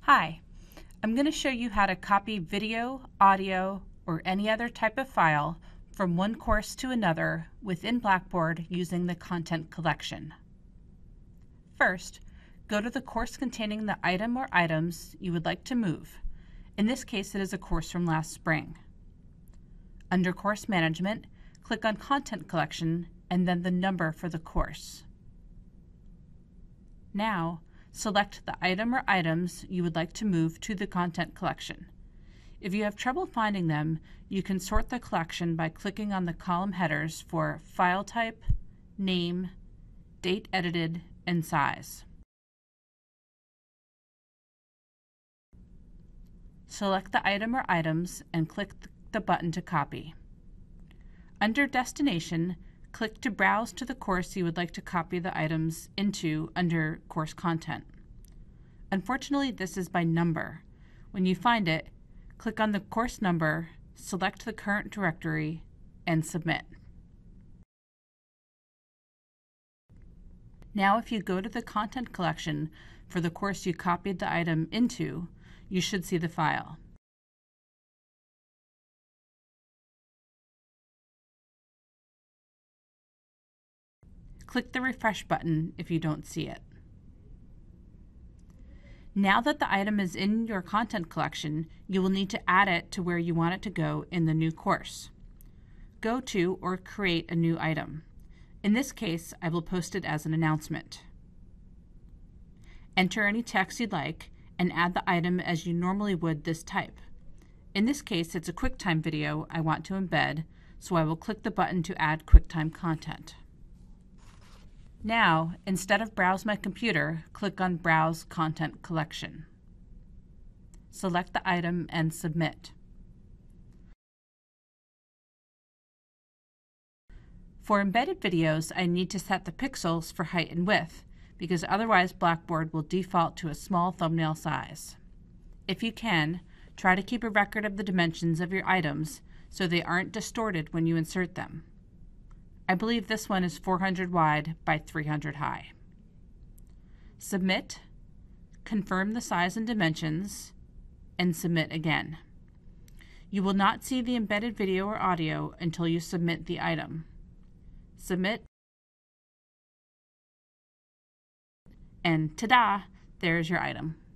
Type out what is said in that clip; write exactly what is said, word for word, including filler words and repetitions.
Hi, I'm going to show you how to copy video, audio, or any other type of file from one course to another within Blackboard using the content collection. First, go to the course containing the item or items you would like to move. In this case, it is a course from last spring. Under Course Management, click on Content Collection and then the number for the course. Now, select the item or items you would like to move to the content collection. If you have trouble finding them, you can sort the collection by clicking on the column headers for File Type, Name, Date Edited, and Size. Select the item or items and click the button to copy. Under Destination, click to browse to the course you would like to copy the items into under Course Content. Unfortunately, this is by number. When you find it, click on the course number, select the current directory, and submit. Now, if you go to the content collection for the course you copied the item into, you should see the file. Click the refresh button if you don't see it. Now that the item is in your content collection, you will need to add it to where you want it to go in the new course. Go to or create a new item. In this case, I will post it as an announcement. Enter any text you'd like and add the item as you normally would this type. In this case, it's a QuickTime video I want to embed, so I will click the button to add QuickTime content. Now, instead of Browse My Computer, click on Browse Content Collection. Select the item and submit. For embedded videos, I need to set the pixels for height and width, because otherwise Blackboard will default to a small thumbnail size. If you can, try to keep a record of the dimensions of your items so they aren't distorted when you insert them. I believe this one is four hundred wide by three hundred high. Submit, confirm the size and dimensions, and submit again. You will not see the embedded video or audio until you submit the item. Submit, and ta-da, there's your item.